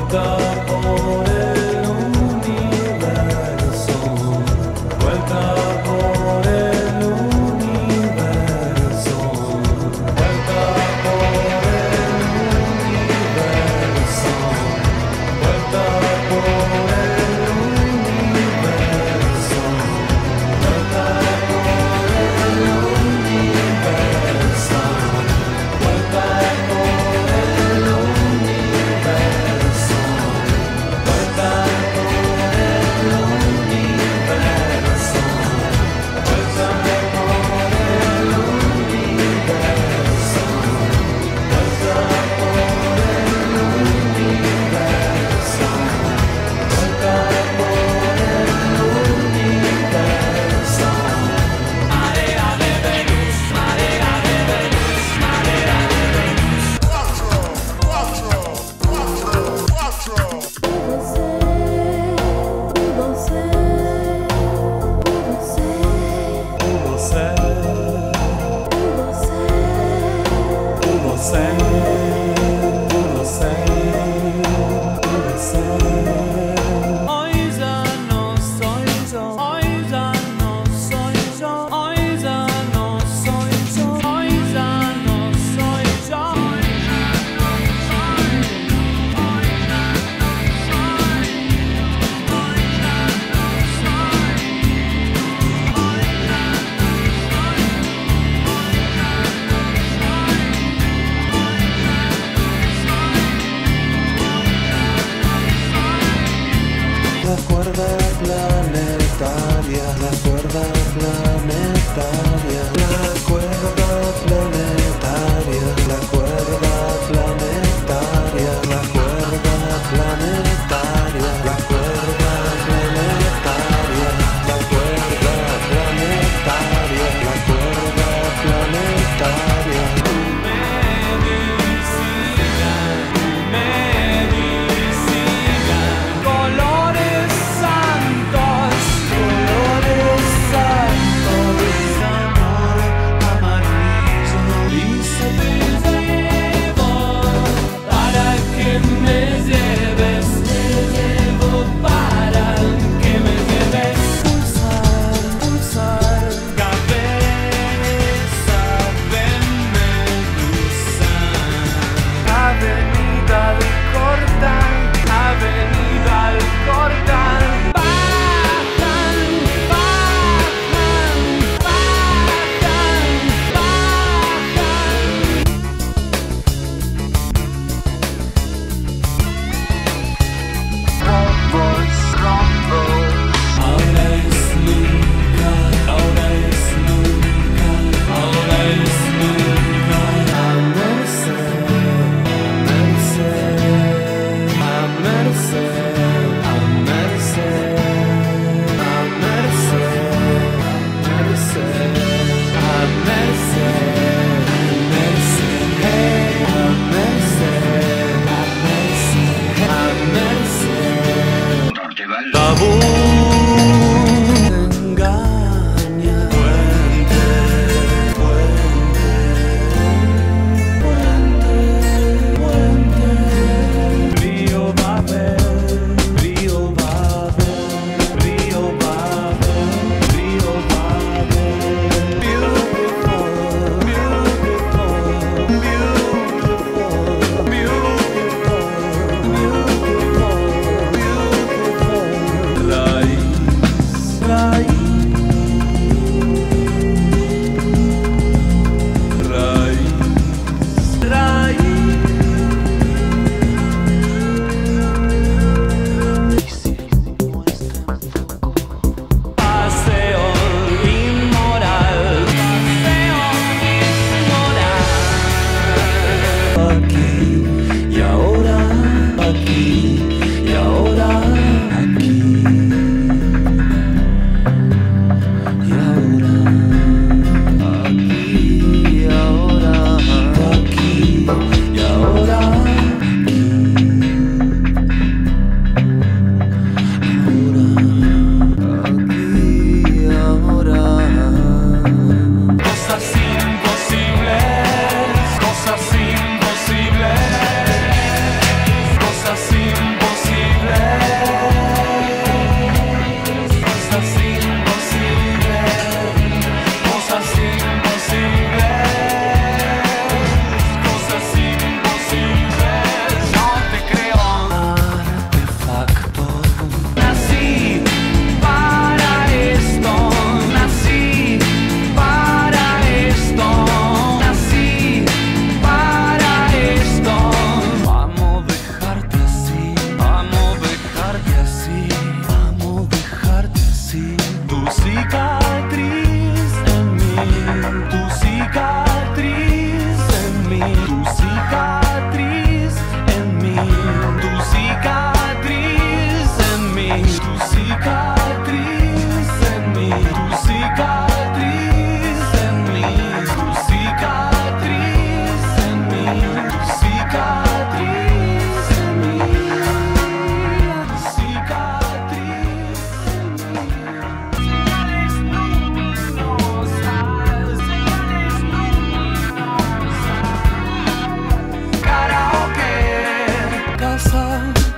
Colores santos.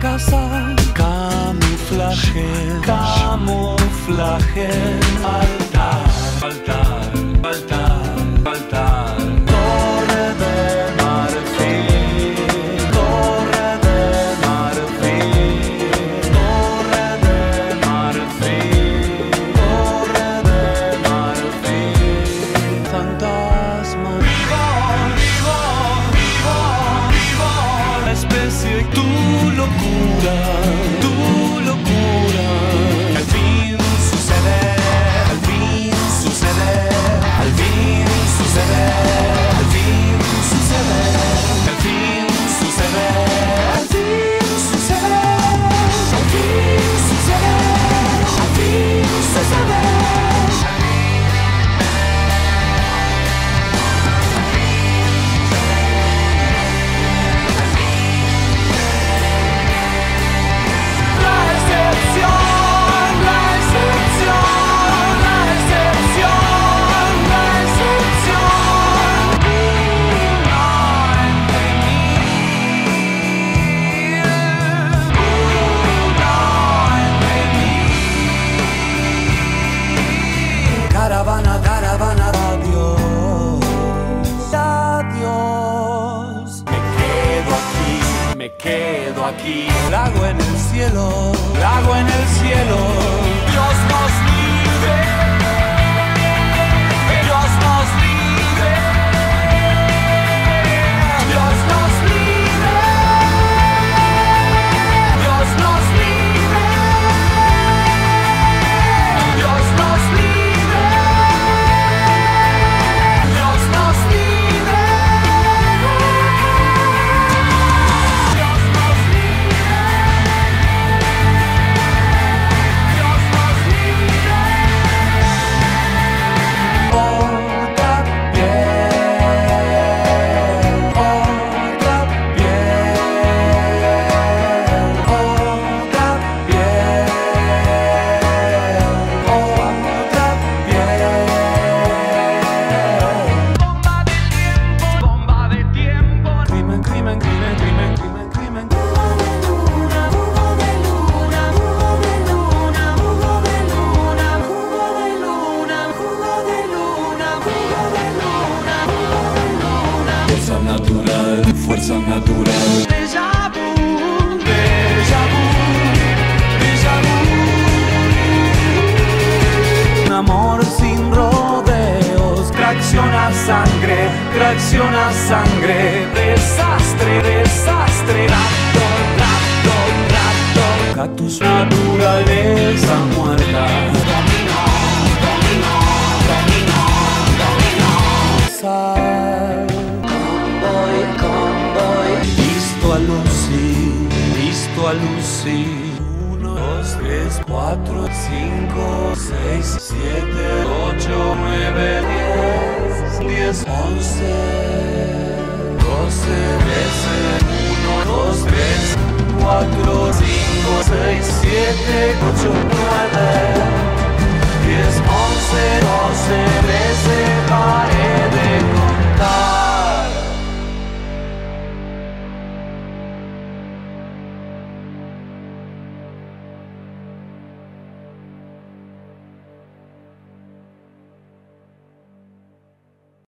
casa, camuflaje, camuflaje, altar, altar, altar, altar. Torre de marfil, torre de marfil, torre de marfil, torre de marfil. Fantasma, vivo, vivo, vivo, vivo. La especie, tu locura, tu locura. Al fin sucede, al fin sucede, al fin sucede, al fin sucede, al fin sucede, al fin sucede, al fin sucede, al fin sucede. Caravana, caravana, adiós, adiós. Me quedo aquí, lago en el cielo, lago en el cielo. Dios nos libre, Dios nos libre, Dios nos libre, Dios nos libre, Dios nos libre. Natural, fuerza natural. Déjà vu, déjà vu, déjà vu. Un amor sin rodeos, tracciona sangre, desastre, desastre. Rapto, rapto, rapto. Cactus, naturaleza muerta. Domino, domino, domino, domino. Sal. Visto a Lucy. 1, 2, 3, 4, 5, 6, 7, 8, 9, 10, 10, 11, 12, 13, 1, 2, 3, 4, 5, 6, 7, 8, 9.